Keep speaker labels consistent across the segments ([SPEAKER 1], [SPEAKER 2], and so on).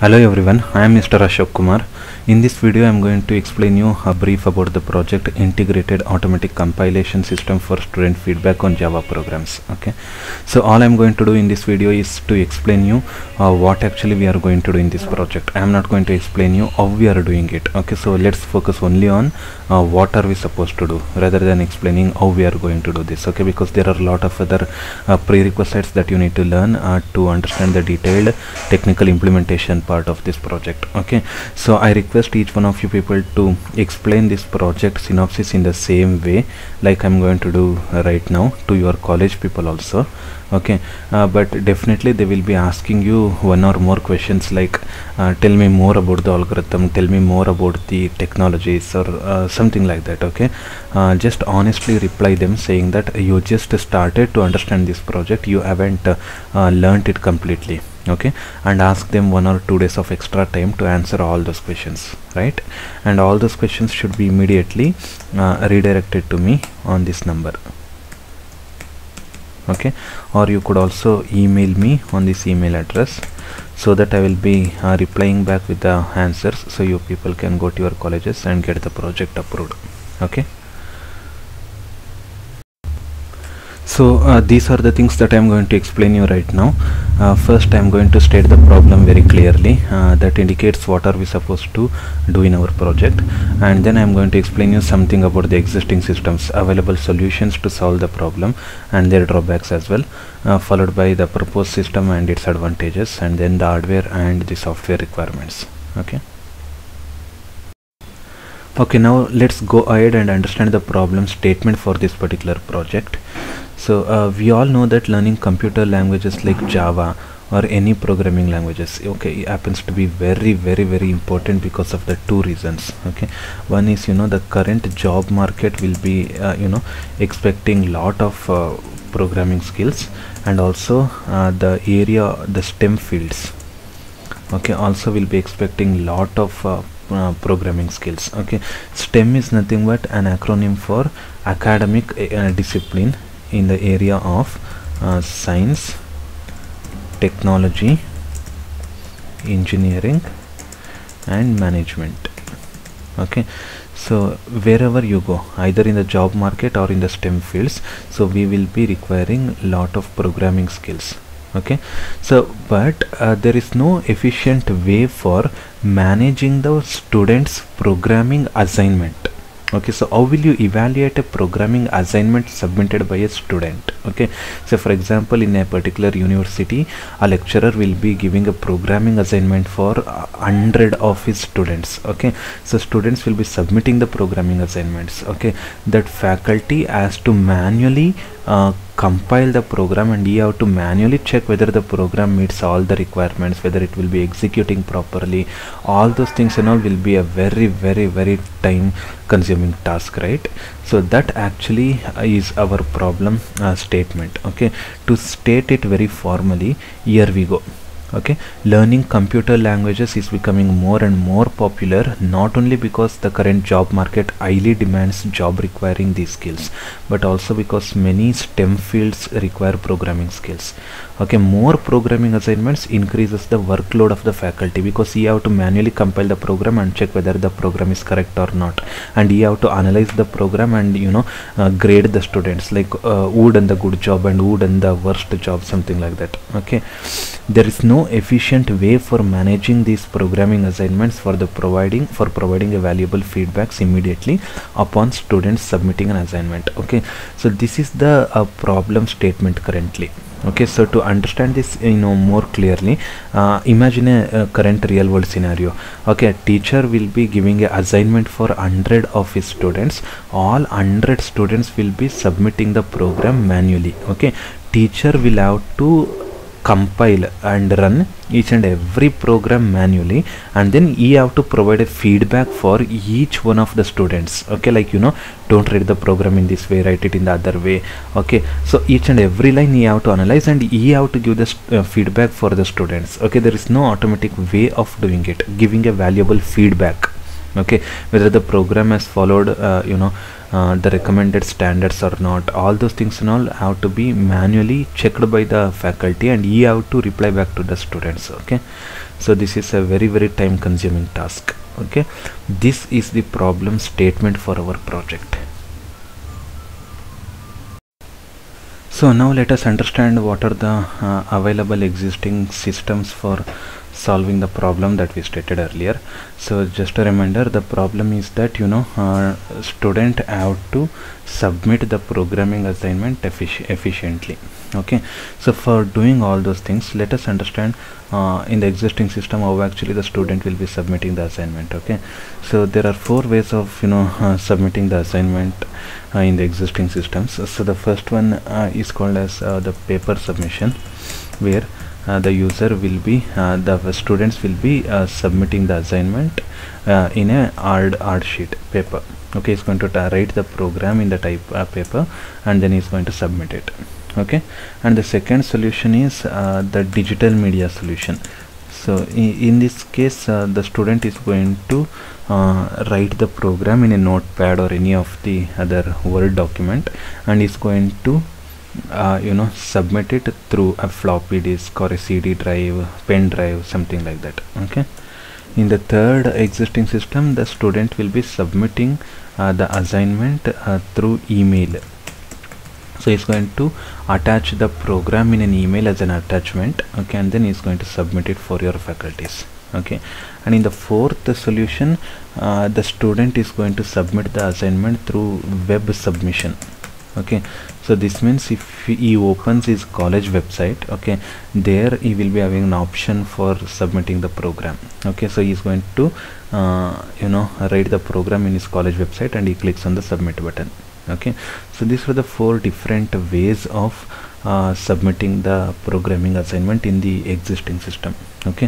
[SPEAKER 1] Hello everyone, I am Mr. Ashok Kumar. In this video I am going to explain you a brief about the project Integrated Automatic Compilation System for Student Feedback on Java Programs. Okay, so all I am going to do in this video is to explain you what actually we are going to do in this project. I am not going to explain you how we are doing it. Okay, so let's focus only on what are we supposed to do rather than explaining how we are going to do this. Okay, because there are a lot of other prerequisites that you need to learn to understand the detailed technical implementation part of this project. Okay, so I request each one of you people to explain this project synopsis in the same way like I'm going to do right now to your college people also. Okay, but definitely they will be asking you one or more questions like tell me more about the algorithm, tell me more about the technologies, or something like that. Okay, just honestly reply them saying that you just started to understand this project, you haven't learned it completely. Okay, and ask them 1 or 2 days of extra time to answer all those questions, right? And all those questions should be immediately redirected to me on this number. Okay, or you could also email me on this email address so that I will be replying back with the answers, so you people can go to your colleges and get the project approved. Okay, so these are the things that I am going to explain you right now. First I am going to state the problem very clearly, that indicates what are we supposed to do in our project, and then I am going to explain you something about the existing systems, available solutions to solve the problem and their drawbacks as well, followed by the proposed system and its advantages, and then the hardware and the software requirements. Okay, now let's go ahead and understand the problem statement for this particular project. So we all know that learning computer languages like Java or any programming languages, okay, it happens to be very important because of the two reasons. Okay, one is, the current job market will be expecting lot of programming skills, and also the STEM fields, okay, also will be expecting lot of programming skills. Okay, STEM is nothing but an acronym for academic discipline in the area of science, technology, engineering and management. Okay, so wherever you go, either in the job market or in the STEM fields, so we will be requiring lot of programming skills. Okay, so but there is no efficient way for managing the students' programming assignment. Okay, so how will you evaluate a programming assignment submitted by a student? Okay, so for example, in a particular university, a lecturer will be giving a programming assignment for 100 of his students. Okay, so students will be submitting the programming assignments. Okay, that faculty has to manually compile the program, and you have to manually check whether the program meets all the requirements, whether it will be executing properly. All those things and all will be a very time consuming task, right? So that actually is our problem statement. Okay, to state it very formally, here we go. Okay, learning computer languages is becoming more and more popular, not only because the current job market highly demands job requiring these skills, but also because many STEM fields require programming skills. Okay, more programming assignments increases the workload of the faculty, because you have to manually compile the program and check whether the program is correct or not, and you have to analyze the program and grade the students, like who done the good job and who done the worst job, something like that. Okay, there is no efficient way for managing these programming assignments for providing a valuable feedbacks immediately upon students submitting an assignment. Okay, so this is the problem statement currently. Okay, so to understand this more clearly, imagine a current real world scenario. Okay, a teacher will be giving an assignment for 100 of his students. All 100 students will be submitting the program manually. Okay, teacher will have to compile and run each and every program manually, and then you have to provide a feedback for each one of the students. Okay, like don't read the program in this way, write it in the other way. Okay, so each and every line you have to analyze, and you have to give the feedback for the students. Okay, there is no automatic way of doing it, giving a valuable feedback. okay, whether the program has followed the recommended standards or not. All those things and all have to be manually checked by the faculty, and he have to reply back to the students. Okay, so this is a very time consuming task. Okay, this is the problem statement for our project. So now let us understand what are the available existing systems for solving the problem that we stated earlier. So just a reminder, the problem is that student have to submit the programming assignment efficiently. Okay, so for doing all those things, let us understand in the existing system how actually the student will be submitting the assignment. Okay, so there are 4 ways of submitting the assignment in the existing systems. So the first one is called as the paper submission, where the user will be the students will be submitting the assignment in a hard sheet paper. Okay, he's going to write the program in the type paper, and then he's going to submit it. Okay, and the second solution is the digital media solution. So in this case, the student is going to write the program in a notepad or any of the other Word document, and is going to submit it through a floppy disk or a CD drive, pen drive, something like that. Okay, in the third existing system, the student will be submitting the assignment through email. So he's going to attach the program in an email as an attachment. Okay, and then he's going to submit it for your faculties. Okay, and in the fourth solution, the student is going to submit the assignment through web submission. Okay, so this means if he opens his college website, okay, there he will be having an option for submitting the program. Okay, so he's going to write the program in his college website, and he clicks on the submit button. Okay, so these are the 4 different ways of submitting the programming assignment in the existing system. Okay,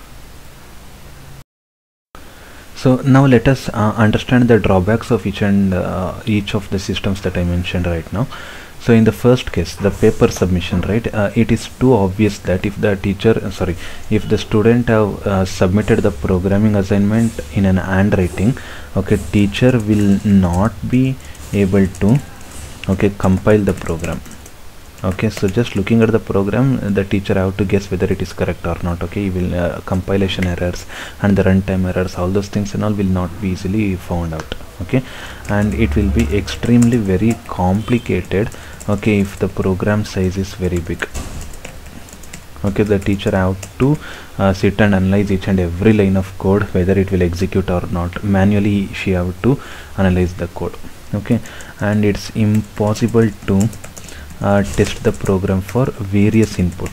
[SPEAKER 1] so now let us understand the drawbacks of each of the systems that I mentioned right now. So in the first case, the paper submission, right, it is too obvious that if the student have submitted the programming assignment in an handwriting, okay, teacher will not be able to compile the program. Okay, so just looking at the program, the teacher have to guess whether it is correct or not. Okay, he will compilation errors and the runtime errors, all those things and all will not be easily found out. Okay, and it will be extremely very complicated, okay, if the program size is very big. Okay, the teacher have to sit and analyze each and every line of code, whether it will execute or not. Manually she have to analyze the code. Okay, and it's impossible to test the program for various input.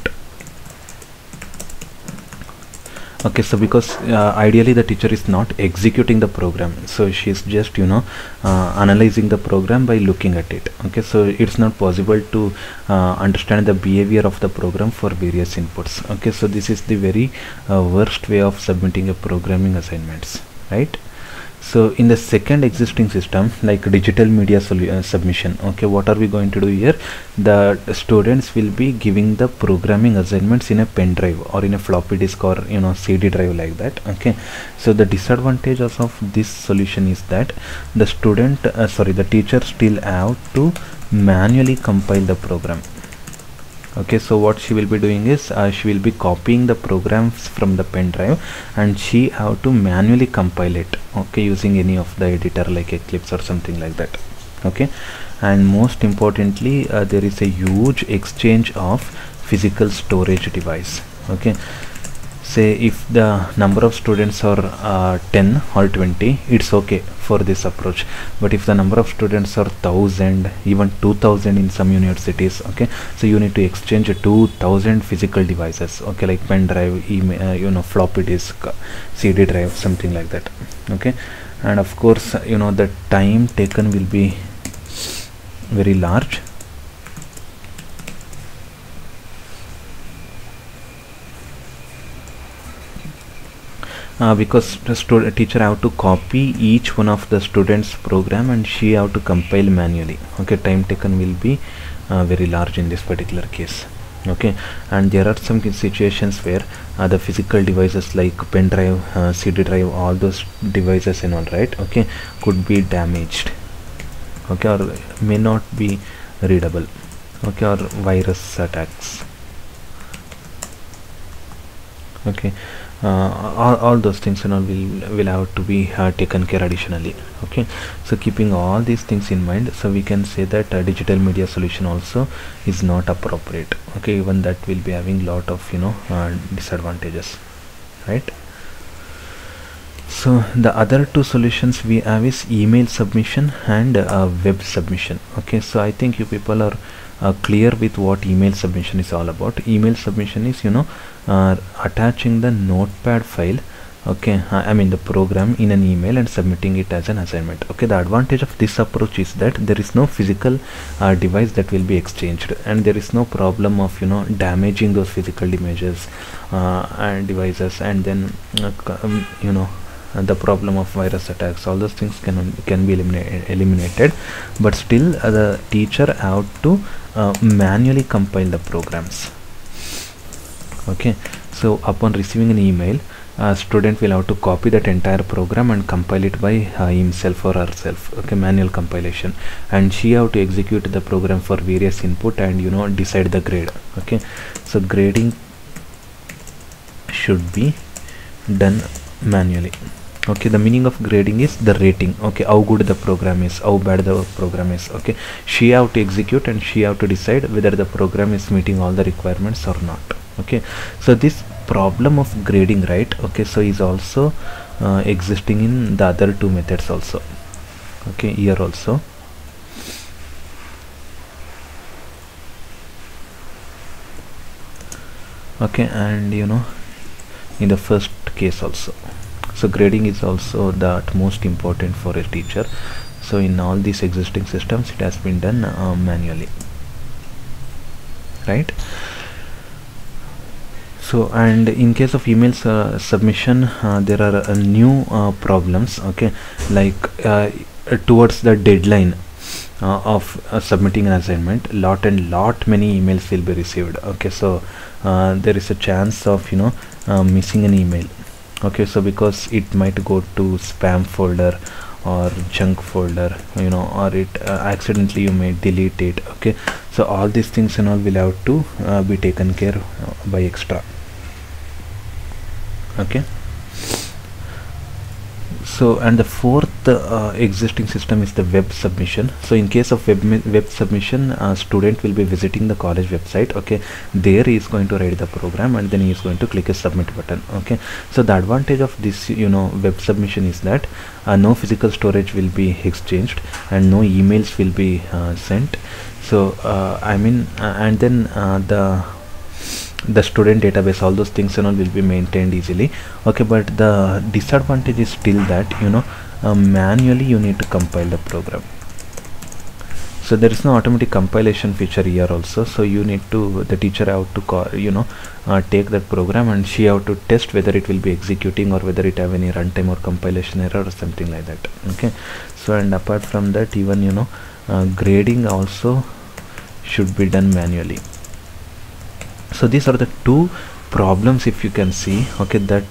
[SPEAKER 1] Okay, so because ideally the teacher is not executing the program, so she is just analyzing the program by looking at it. Okay, so it's not possible to understand the behavior of the program for various inputs. Okay, so this is the very worst way of submitting a programming assignments, right? So in the second existing system, like digital media submission, okay, what are we going to do here? The students will be giving the programming assignments in a pen drive or in a floppy disk or CD drive, like that. Okay, so the disadvantages of this solution is that the the teacher still have to manually compile the program. Okay, so what she will be doing is she will be copying the programs from the pen drive, and she have to manually compile it, okay, using any of the editor like Eclipse or something like that. Okay, and most importantly, there is a huge exchange of physical storage device. Okay, say if the number of students are 10 or 20, it's okay for this approach, but if the number of students are 1000, even 2000 in some universities, okay, so you need to exchange 2000 physical devices, okay, like pen drive, email, floppy disk, CD drive, something like that. Okay, and of course the time taken will be very large. Because the teacher have to copy each one of the students program, and she have to compile manually. Okay, time taken will be very large in this particular case. Okay, and there are some situations where the physical devices like pen drive, CD drive, all those devices and all, right, okay, could be damaged, okay, or may not be readable, okay, or virus attacks, okay, all those things and all will have to be taken care additionally. Okay, so keeping all these things in mind, so we can say that digital media solution also is not appropriate. Okay, even that will be having lot of disadvantages, right? So the other two solutions we have is email submission and web submission. Okay, so I think you people are clear with what email submission is all about. Email submission is attaching the notepad file, okay, I mean the program in an email and submitting it as an assignment. Okay, the advantage of this approach is that there is no physical device that will be exchanged, and there is no problem of damaging those physical images and devices, and then the problem of virus attacks, all those things can be eliminated, but still the teacher have to manually compile the programs. Okay, so upon receiving an email, student will have to copy that entire program and compile it by himself or herself. Okay, manual compilation, and she have to execute the program for various input and decide the grade. Okay, so grading should be done manually. Okay, the meaning of grading is the rating. Okay, how good the program is, how bad the program is. Okay, she have to execute and she have to decide whether the program is meeting all the requirements or not. Okay, so this problem of grading, right, okay, so is also existing in the other two methods also. Okay, here also. Okay, and in the first case also. So grading is also the utmost important for a teacher. So in all these existing systems it has been done manually, right? So, and in case of email submission, there are new problems, okay, like towards the deadline of submitting an assignment, lot many emails will be received. Okay, so there is a chance of missing an email. Okay, so because it might go to spam folder or junk folder, or it accidentally you may delete it. Okay, so all these things and all will have to be taken care by extra. Okay, so and the fourth existing system is the web submission. So in case of web submission, student will be visiting the college website. Okay, there he is going to write the program and then he is going to click a submit button. Okay, so the advantage of this web submission is that no physical storage will be exchanged and no emails will be sent. So and then the student database, all those things and all will be maintained easily. Okay, but the disadvantage is still that manually you need to compile the program. So there is no automatic compilation feature here also. So you need to, the teacher have to call, take that program and she have to test whether it will be executing or whether it have any runtime or compilation error or something like that. Okay, so and apart from that, even grading also should be done manually. So these are the two problems, if you can see, okay, that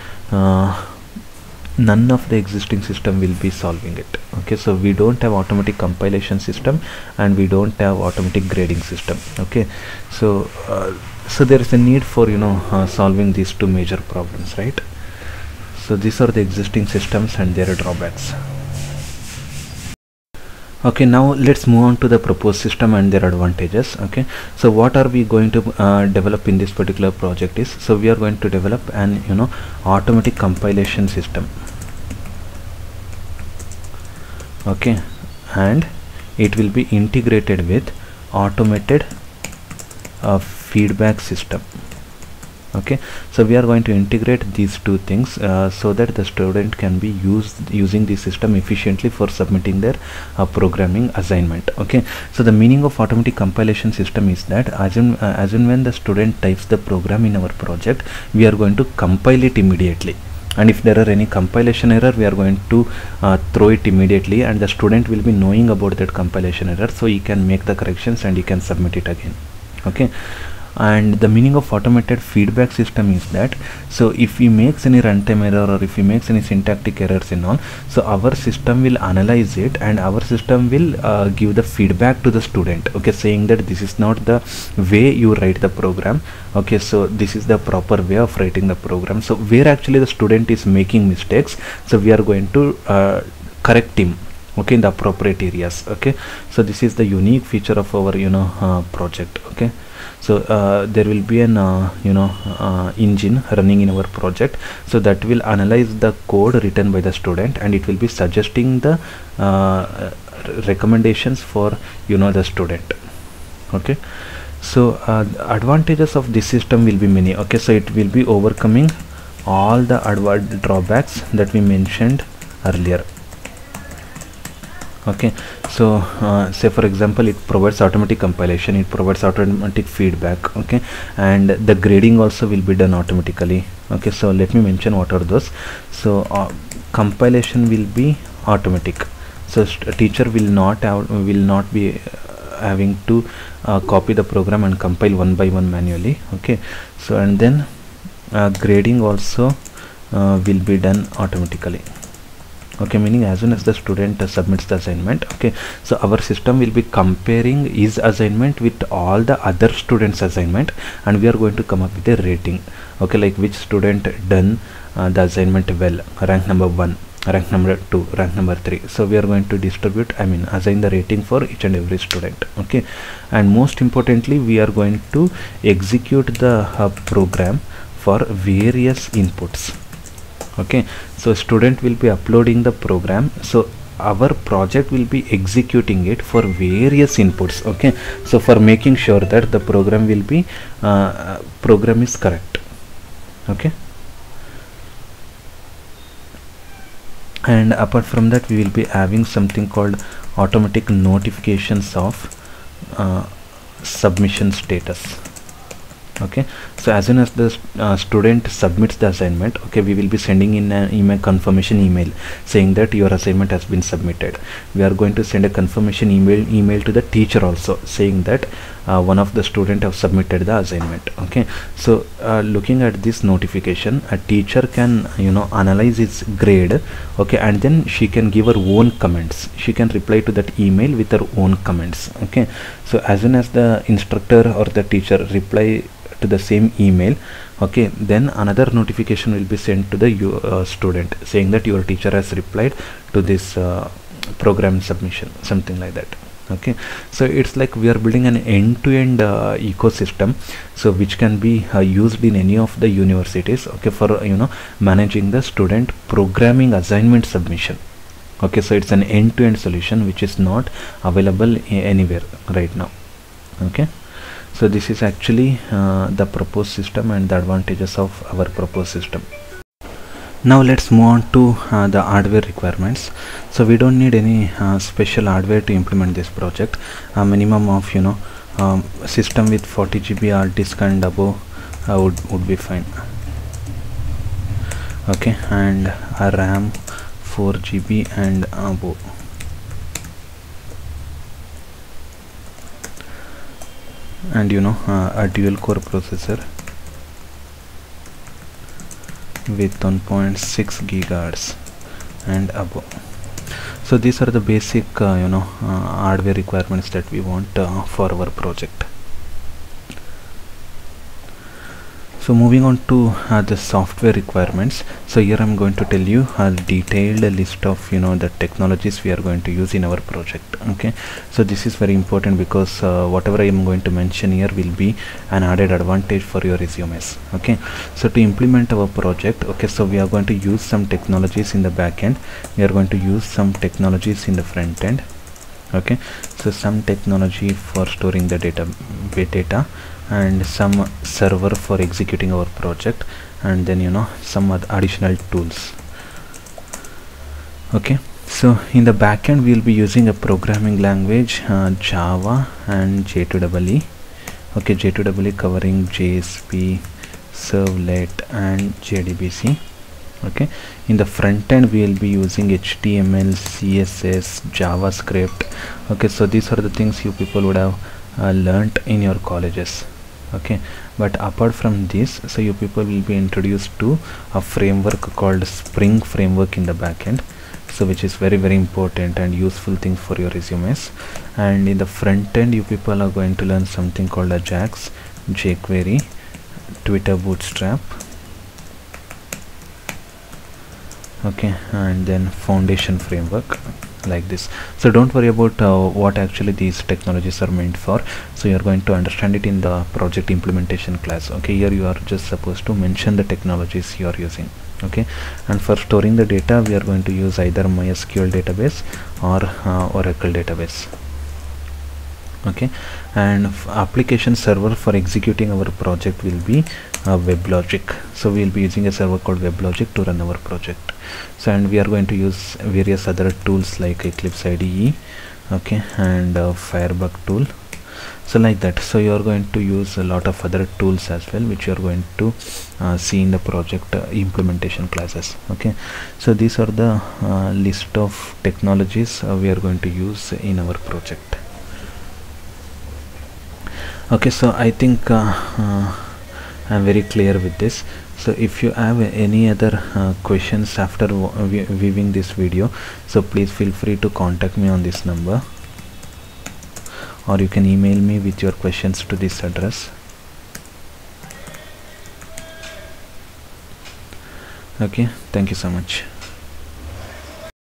[SPEAKER 1] none of the existing system will be solving it. Okay, so we don't have automatic compilation system and we don't have automatic grading system. Okay, so so there is a need for solving these two major problems, right? So these are the existing systems and their drawbacks. Okay, now let's move on to the proposed system and their advantages. Okay, so what are we going to develop in this particular project is, so we are going to develop an automatic compilation system. Okay, and it will be integrated with automated feedback system. Okay, so we are going to integrate these two things so that the student can be using the system efficiently for submitting their programming assignment. Okay, so the meaning of automatic compilation system is that as in when the student types the program in our project, we are going to compile it immediately, and if there are any compilation error, we are going to throw it immediately, and the student will be knowing about that compilation error, so he can make the corrections and he can submit it again. Okay, And the meaning of automated feedback system is that, so if he makes any runtime error or if he makes any syntactic errors and all, so our system will analyze it and our system will give the feedback to the student, okay, saying that this is not the way you write the program, okay, so this is the proper way of writing the program. So where actually the student is making mistakes, so we are going to correct him, okay, in the appropriate areas, okay. So this is the unique feature of our project, okay. So there will be an engine running in our project, so that will analyze the code written by the student and it will be suggesting the recommendations for the student, okay. So advantages of this system will be many, okay. So it will be overcoming all the drawbacks that we mentioned earlier, okay. So say for example, it provides automatic compilation, it provides automatic feedback, okay, and the grading also will be done automatically, okay. So let me mention what are those. So compilation will be automatic, so a teacher will not be having to copy the program and compile one by one manually, okay. So and then grading also will be done automatically, okay, meaning as soon as the student submits the assignment, okay, so our system will be comparing his assignment with all the other students assignment and we are going to come up with a rating, okay, like which student done the assignment well, rank number 1, rank number 2, rank number 3. So we are going to distribute, assign the rating for each and every student, okay. And most importantly, we are going to execute the program for various inputs, okay. So student will be uploading the program, so our project will be executing it for various inputs, okay. So for making sure that the program will be program is correct, okay. And apart from that, we will be having something called automatic notifications of submission status, okay. So as soon as the student submits the assignment, okay, we will be sending in an email, confirmation email, saying that your assignment has been submitted. We are going to send a confirmation email to the teacher also, saying that one of the student have submitted the assignment, okay. So looking at this notification, a teacher can analyze its grade, okay, and then she can give her own comments, she can reply to that email with her own comments, okay. So as soon as the instructor or the teacher reply to the same email, okay, then another notification will be sent to the student, saying that your teacher has replied to this program submission, something like that, okay. So it's like we are building an end-to-end ecosystem, so which can be used in any of the universities, okay, for managing the student programming assignment submission, okay. So it's an end-to-end solution which is not available anywhere right now, okay. So this is actually the proposed system and the advantages of our proposed system. Now let's move on to the hardware requirements. So we don't need any special hardware to implement this project. A minimum of system with 40 GB hard disk and above would be fine, okay, and a RAM 4 GB and above. And a dual core processor with 1.6 gigahertz and above. So these are the basic hardware requirements that we want for our project. So moving on to the software requirements. So here I'm going to tell you a detailed list of the technologies we are going to use in our project, okay. So this is very important because whatever I am going to mention here will be an added advantage for your resumes, okay. So to implement our project, okay, so we are going to use some technologies in the back end, we are going to use some technologies in the front end, okay. So some technology for storing the data and some server for executing our project, and then some other additional tools, okay. So in the backend we will be using a programming language Java and J2EE, okay, J2EE covering JSP, Servlet and JDBC, okay. In the front end we will be using HTML, CSS, JavaScript, okay. So these are the things you people would have learnt in your colleges, Okay, but apart from this, so you people will be introduced to a framework called Spring framework in the backend, so which is very important and useful thing for your resumes. And in the front end, you people are going to learn something called Ajax, jQuery, Twitter Bootstrap, okay, and then foundation framework, like this. So don't worry about what actually these technologies are meant for, so you're going to understand it in the project implementation class. Okay, here you are just supposed to mention the technologies you are using. Okay, and for storing the data, we are going to use either MySQL database or Oracle database. Okay, and application server for executing our project will be WebLogic. So we will be using a server called WebLogic to run our project. So, and we are going to use various other tools like Eclipse IDE, okay, and Firebug tool, so like that. So you are going to use a lot of other tools as well, which you are going to see in the project implementation classes. Okay, so these are the list of technologies we are going to use in our project. Okay, so I think I'm very clear with this. So if you have any other questions after viewing this video, so please feel free to contact me on this number, or you can email me with your questions to this address. Okay, thank you so much.